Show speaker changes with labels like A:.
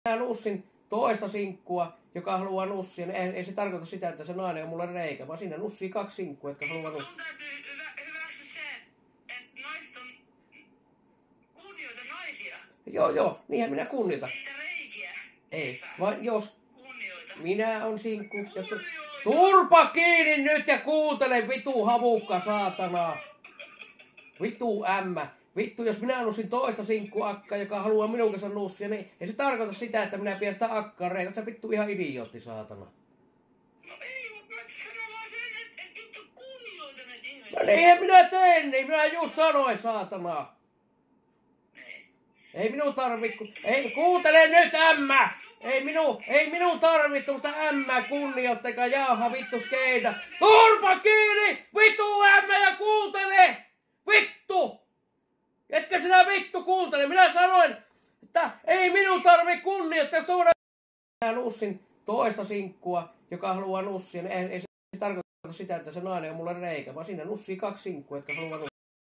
A: Minä nussin toista sinkkua, joka haluaa nussia, niin ei se tarkoita sitä, että se nainen on mulle reikä, vaan siinä nussii 2 sinkkua, jotka haluaa nussia.
B: Sun täytyy hyväksyä se, että naiset on kunnioita naisia.
A: Joo, niinhän minä kunnioitan.
B: Niitä reikiä.
A: Ei, vaan jos
B: Kunnioita.
A: minä on sinkku, jotta... Turpa kiinni nyt ja kuuntele, vitu havukka, saatana. Vitu ämmä. Vittu, jos minä nussin toista sinkkuakkaa, joka haluaa minun kanssa nussia, niin ei se tarkoita sitä, että minä pidän sitä akkaa reikä. Oot sä vittu ihan idiootti, saatana.
B: No ei, mutta mä sanon vaan sen, että vittu kunnioita näitä ihmisiä.
A: No eihän minä teen niin, minä just sanoin, saatana. Ei minun tarvitse, ei, kuuntele nyt ämmä! Ei minun tarvitse tuosta ämmää kunnioittakaa jauha vittu skeitä. Turpa kiinni! Vittu ämmä ja kuuntele! Vittu! Etkö sinä vittu kuuntele? Minä sanoin, että ei minun tarvitse kunnioittaa tuoda. Minä nussin toista sinkkua, joka haluaa nussia, niin ei se tarkoita sitä, että se nainen on mulle reikä, vaan siinä nussii 2 sinkkua, jotka haluaa nussia.